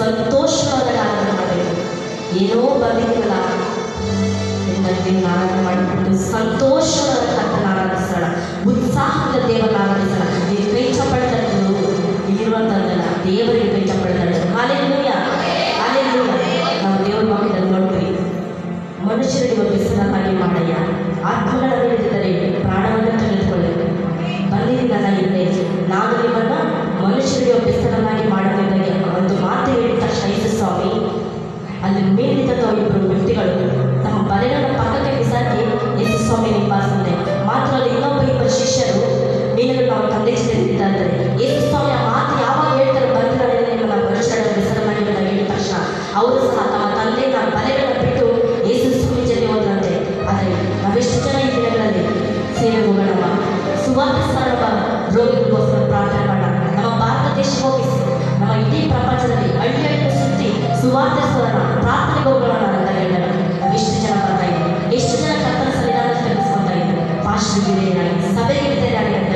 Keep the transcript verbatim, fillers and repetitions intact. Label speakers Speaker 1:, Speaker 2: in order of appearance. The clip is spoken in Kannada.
Speaker 1: ಸಂತೋಷವಾದ ಆರಾಧನೆ ಮಾಡಬೇಕು. ಏನೋ ಬಂದಿದ್ದೀವಲ್ಲ ಎಂದಲ್ಲಿ ಆರಾಧನೆ ಮಾಡಿಬಿಟ್ಟು ಸಂತೋಷವಾದ ಕರ್ತನ ಆರಾಧಿಸೋಣ, ಉತ್ಸಾಹದ ದೇವರ ಆರಾಧಿಸೋಣ. ನೀವು ಕೈ ಚಪ್ಪಳ ತಟ್ಟಲು ಇಲ್ಲಿರುವಂಥದ್ದಲ್ಲ, ದೇವರಿಗೆ ಕೈ ಚಪ್ಪಳ ತಟ್ಟಲು. Hallelujah, hallelujah. ನಾವು ದೇವರ ವಾಕ್ಯದಲ್ಲಿ ನೋಡ್ತೀವಿ, ಮನುಷ್ಯರಿಗೆ ಬೆಸರನ್ನಾಗಿ ಮಾಡಯ್ಯ, ಆತ್ಮಗಳ ಹಿಡಿದಿದ್ದರೆ ಪ್ರಾಣವನ್ನು ತೆಗೆದುಕೊಳ್ಳಬೇಕು. ಬಂದಿದ್ದೀನಲ್ಲ ಹಿಂದೆ, ನಾನು ನಿಮ್ಮನ್ನು ಮನುಷ್ಯರಿಗೆ ಬೆಸರನ್ನಾಗಿ ಮಾಡಬೇಕಾಗಿ ಒಂದು ಮಾತು ಹೇಳಿದ ತಕ್ಷಣ ಯೇಸು ಸ್ವಾಮಿ ಅಲ್ಲಿ ಮೇಲಿದ್ದಂಥ ಇಬ್ಬರು ವ್ಯಕ್ತಿಗಳು ತಮ್ಮ ಬಲೆಗಳ ಪಕ್ಕಕ್ಕೆ ಬಿಸಾಕಿ ಯೇಸು ಸ್ವಾಮಿ ನಿಂಪಾಸಂತೆ. ಮಾತ್ರ ಅಲ್ಲಿ ಇನ್ನೊಬ್ಬ ಇಬ್ಬರು ಶಿಷ್ಯರು ಮೀನುಗಳು ನಾವು ತಂದೆ ಇದ್ದಾರೆ. ಯೇಸು ಸ್ವಾಮಿ ಆ ಮಾತು ಯಾವಾಗ ಹೇಳ್ತಾರೆ, ಬಂದಿರೋ ನಿಮ್ಮನ್ನ ಮನುಷ್ಯರ ಬೆಸರನ್ನಾಗಿ ಹೇಳಿದ ತಕ್ಷಣ ಅವರು ಸಹ ತಮ್ಮ ತಂದೆಯ ಬಲೆಗಳನ್ನು ಬಿಟ್ಟು ಯೇಸು ಸ್ವಾಮಿ ಜೊತೆ ಹೋದ್ರಂತೆ. ಆದರೆ ನಾವೆಷ್ಟು ಜನ ಈ ದಿನಗಳಲ್ಲಿ ಸೇವೆ ಹೋಗೋಣವ, ಸುವಾರ್ತೆ ಸಾರುವ ರೋಗಿಗಳಿಗೋಸ್ಕರ ಪ್ರಾರ್ಥನೆ ಮಾಡೋಣ. ನಮ್ಮ ಭಾರತ ದೇಶಕ್ಕೆ ಹೋಗಿಸಿ, ನಮ್ಮ ಇಡೀ ಪ್ರಪಂಚದಲ್ಲಿ ಹಳ್ಳಿ ಹಳ್ಳಿ ಸುತ್ತಿ ಸುವಾರ್ತೆ ಸಾರೋಣ, ಪ್ರಾರ್ಥನೆಗೆ ಹೋಗೋಣ ಅಂತ ಹೇಳಿದಾಗ ನಾವು ಎಷ್ಟು ಜನ ಬರ್ತಾ ಇದ್ದೀವಿ, ಎಷ್ಟು ಜನ ಕರ್ತನ ಸನ್ನಿಧಾನ ತೆಗೆದುಕೊಳ್ತಾ ಇದ್ದೀವಿ. ಪಾಸ್ಟರ್ ಗಿರಿಯರಾಗಿ, ಸಭೆಗೆ ಇದ್ದೇನೆ